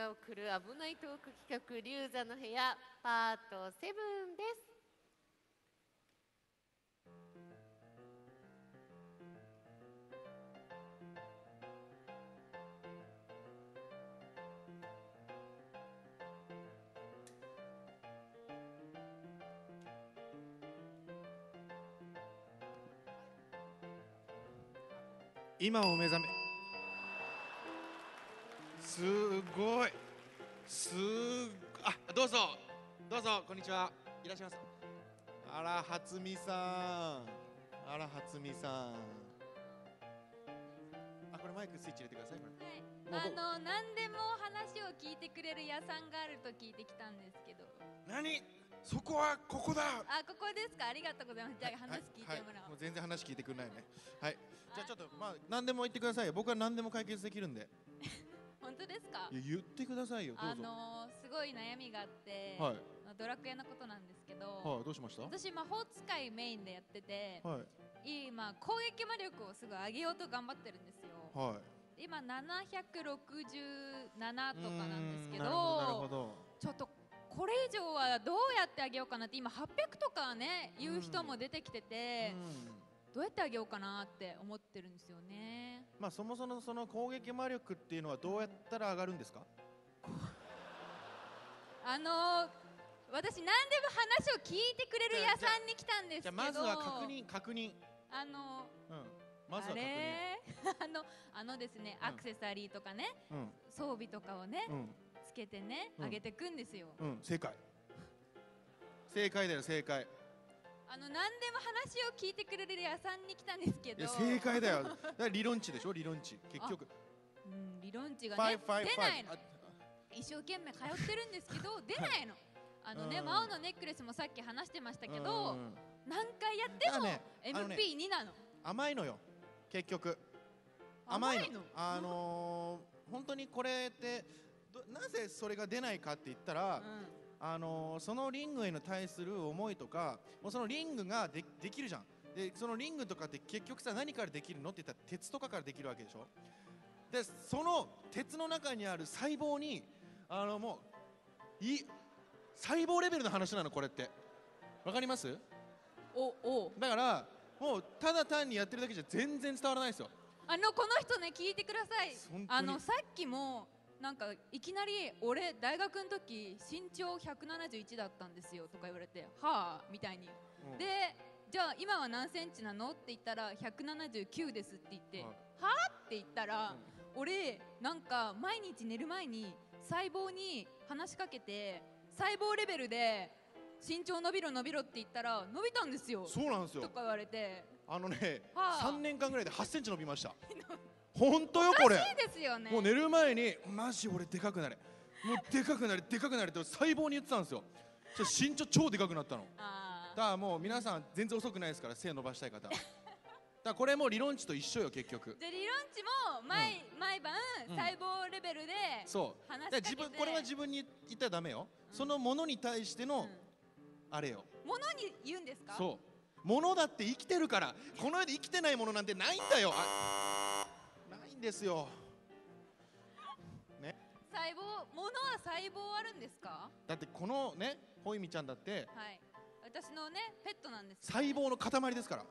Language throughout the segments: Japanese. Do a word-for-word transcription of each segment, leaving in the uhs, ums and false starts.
が送る危ないトーク企画龍座の部屋パートセブンです。 今お目覚め。すごいすあどうぞどうぞこんにちは、いらっしゃいます。あら初見さん、あら初見さん、あこれマイクスイッチ入れてください。これ、 はい、あの何でも話を聞いてくれる屋さんがあると聞いてきたんですけど。 何そこはここだ。 あここですか。ありがとうございます。じゃあ話聞いてもらおう。 はいはい、もう全然話聞いてくれないね。はい、じゃあちょっとまあ何でも言ってくださいよ。僕は何でも解決できるんで。 本当ですか。 いや言ってくださいよ、どうぞ。 あのー、すごい悩みがあって、 はい、 ドラクエのことなんですけど、 はい、どうしました。 私魔法使いメインでやってて、 はい、 今攻撃魔力をすごい上げようと頑張ってるんですよ。 はい、 今ななひゃくろくじゅうななとかなんですけど、 なるほどなるほど。 ちょっとこれ以上はどうやってあげようかなって、今はっぴゃくとかね言う人も出てきてて、どうやってあげようかなって思ってるんですよね。 まあそもそもその攻撃魔力っていうのはどうやったら上がるんですか。 あのー、私何でも話を聞いてくれる屋さんに来たんですけど、 じゃあまずは確認確認あのー、 うん、まずは確認。 あれあのあのですね、アクセサリーとかね、うん、装備とかをね、うん、つけてね、うん、上げてくんですよ。 うん、正解正解だよ、正解。 あの何でも話を聞いてくれる屋さんに来たんですけど。 いや正解だよ。だから理論値でしょ、理論値結局。 うん、理論値がね出ないの。一生懸命通ってるんですけど出ないの。あのね、魔王のネックレスもさっき話してましたけど、何回やっても エムピーに なの。 甘いのよ結局。甘いの。あのー、本当にこれってなぜそれが出ないかって言ったら、うん、あのー、そのリングへの対する思いとか、もうそのリングが で, できるじゃん。でそのリングとかって結局さ、何からできるのって言ったら鉄とかからできるわけでしょ。でその鉄の中にある細胞にあのもうい細胞レベルの話なのこれって。わかります？ おおだからもうただ単にやってるだけじゃ全然伝わらないですよ。 あのこの人ね、聞いてください。あのさっきもなんかいきなり俺大学の時身長ひゃくななじゅういちだったんですよとか言われて、はあみたいに、うん、でじゃあ今は何センチなのって言ったらひゃくななじゅうきゅうですって言って、はい、はあって言ったら、うん、俺なんか毎日寝る前に細胞に話しかけて、細胞レベルで身長伸びろ伸びろって言ったら伸びたんですよ。 そうなんですよとか言われて、 あのね、はあ、さんねんかんぐらいではちセンチ伸びました。本当よこれ。 おかしいですよね。 もう寝る前にマジ俺でかくなれ、もうでかくなれでかくなれって細胞に言ってたんですよ。そして身長超でかくなったの。あだからもう皆さん全然遅くないですから、背伸ばしたい方だからこれも理論値と一緒よ結局。 で理論値も毎、うん、毎晩細胞レベルで話しかけて、 自分これは自分に言ったらダメよ、うん、そのものに対しての、うん、あれよ。 ものに言うんですか。 そうものだって生きてるから。この世で生きてないものなんてないんだよ。あないんですよ、ね、 細胞ものは細胞あるんですか。 だってこのねほいみちゃんだって、 はい、私のねペットなんです、ね、 細胞の塊ですから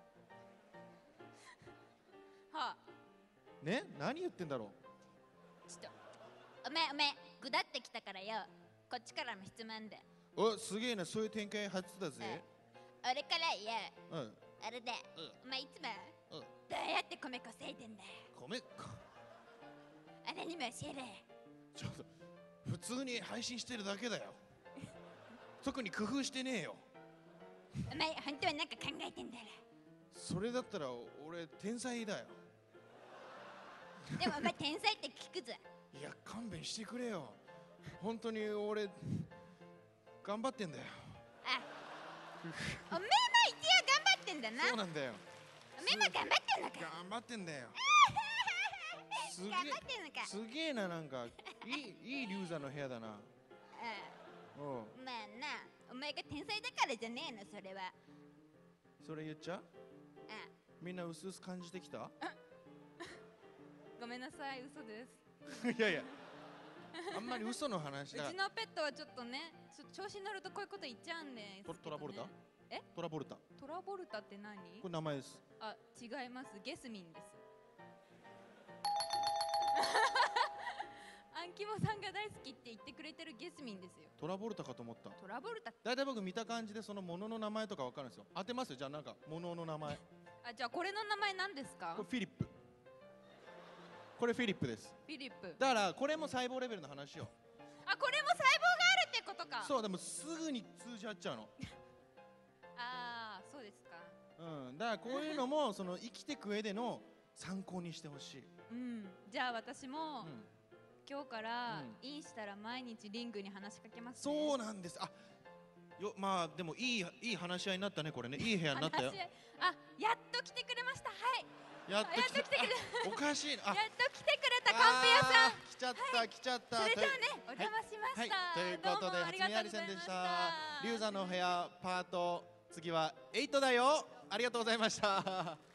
はあ、 ね、何言ってんだろう。ちょっとおめえおめえぐだってきたからよ、こっちからも質問で。 おすげえな、そういう展開初だぜ、 うん、俺からよ、うん、あれだ、うん、お前いつも、うん、どうやって米稼いでんだよ。 米あれにも教えれ。 ちょっと普通に配信してるだけだよ特に工夫してねえよ。 お前本当はなんか考えてんだろ。 それだったら俺天才だよ。 でもお前天才って聞くぞ。 いや勘弁してくれよ、本当に俺頑張ってんだよ。 あおめえも一応頑張ってんだな。 そうなんだよ、 おめえも頑張ってんのか。 頑張ってんだよすげえ頑張ってんのか。 すげえな、なんかいいいい龍座の部屋だな。ああおまあな、お前が天才だからじゃねえのそれは。 それ言っちゃう。 あみんな薄々感じてきたごめんなさい、嘘ですいやいやあんまり嘘の話だ。 うちのペットはちょっとね、ちょ調子に乗るとこういうこと言っちゃうんで、 トトラボルタ？ え？ トラボルタ。 トラボルタって何？ これ名前です。 あ、違います。ゲスミンです。アンキモさんが大好きって言ってくれてるゲスミンですよ。 トラボルタかと思った。 トラボルタ。 だいたい僕見た感じでそのものの名前とかわかるんですよ。当てますよ。じゃあなんかものの名前。 あ、じゃあこれの名前何ですか？ これフィリップ。これフィリップです。 フィリップ。 だからこれも細胞レベルの話よ。 あ、これも細胞があるってことか。 そう、でもすぐに通じ合っちゃうの。 ああ、そうですか。 うん、だからこういうのもその生きていく上での参考にしてほしい。 うん、じゃあ私も、 うん、 今日からうん、 インしたら毎日リングに話しかけますね。 そうなんです。あ、よ、まあでもいいいい話し合いになったね、これね。いい部屋になったよ。 あ、やっと来てくれました。はい。 やっと来てくれ。おかしいな。 やっと来てくれたカンペ屋さん。 来ちゃった、はい、来ちゃった。 それじゃあね、お邪魔しました。 はいはい、ということで初見ありせんでした。龍座の部屋パート、次はエイトだよ。ありがとうございました。